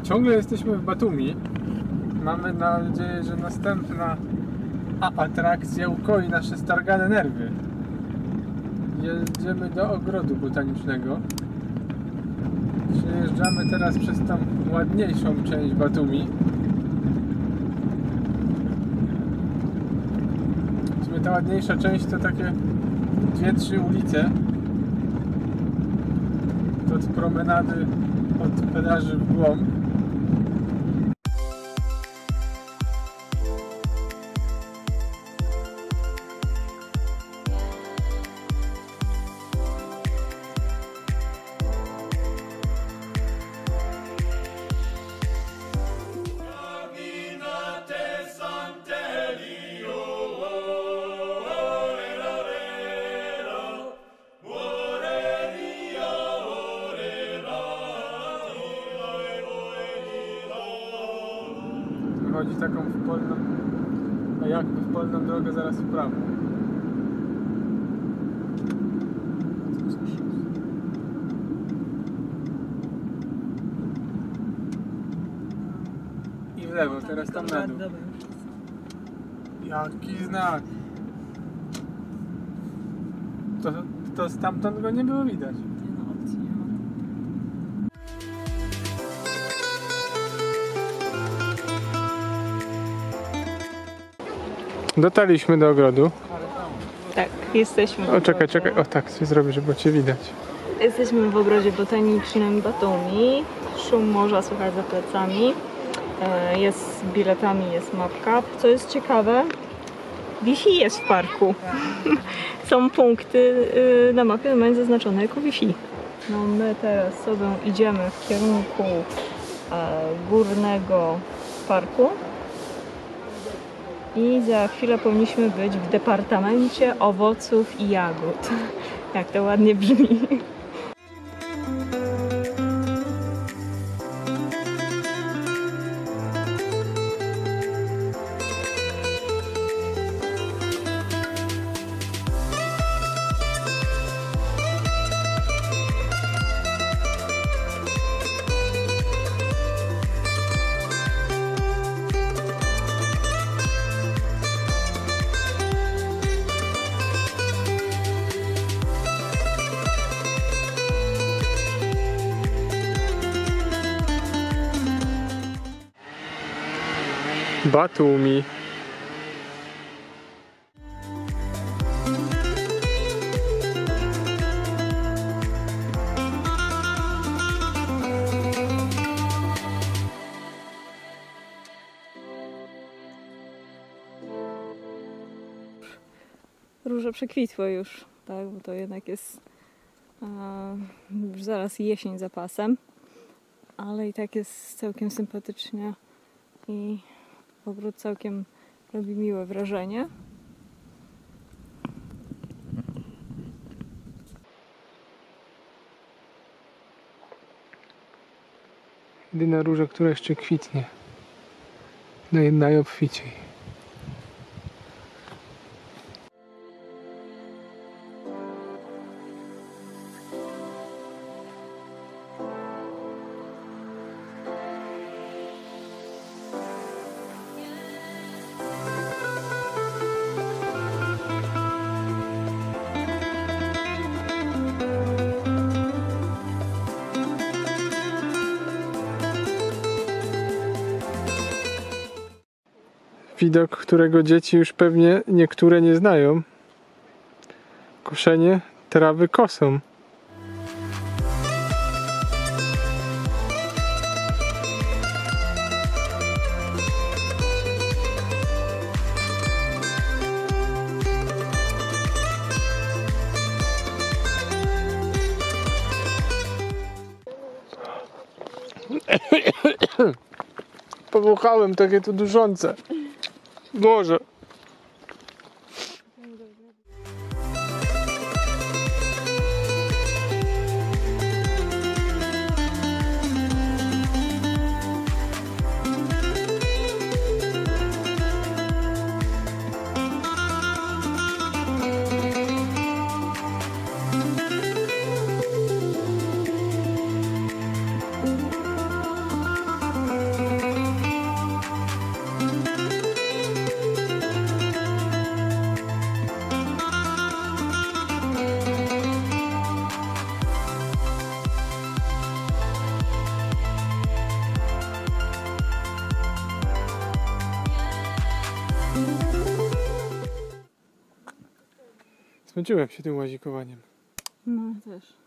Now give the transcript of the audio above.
Ciągle jesteśmy w Batumi. Mamy nadzieję, że następna atrakcja ukoi nasze stargane nerwy. Jedziemy do ogrodu botanicznego. Przejeżdżamy teraz przez tą ładniejszą część Batumi. W sumie ta ładniejsza część to takie 2-3 ulice. Od promenady, od plaży w głąb. Chodzi taką w polną, a jakby w polną drogę zaraz w prawo. I w lewo, teraz tam na dół. Jaki znak! To stamtąd go nie było widać. Dotarliśmy do ogrodu. Tak, jesteśmy. O, czekaj. O, tak, coś zrobię, żeby cię widać. Jesteśmy w ogrodzie botanicznym Batumi. Szum morza słychać za plecami. Jest z biletami, jest mapka. Co jest ciekawe, Wi-Fi jest w parku. Są punkty na mapie normalnie zaznaczone jako Wi-Fi. No my teraz sobie idziemy w kierunku górnego parku. I za chwilę powinniśmy być w departamencie owoców i jagód. Jak to ładnie brzmi. Batumi. Róże przekwitły już, tak, bo to jednak jest już zaraz jesień za pasem, ale i tak jest całkiem sympatycznie i ogród całkiem robi miłe wrażenie. Jedyna róża, która jeszcze kwitnie. Najobficiej. Widok, którego dzieci już pewnie niektóre nie znają. Koszenie trawy kosą. Powąchałem takie tu duszące. Boże. Zmęczyłem się tym łazikowaniem. No też.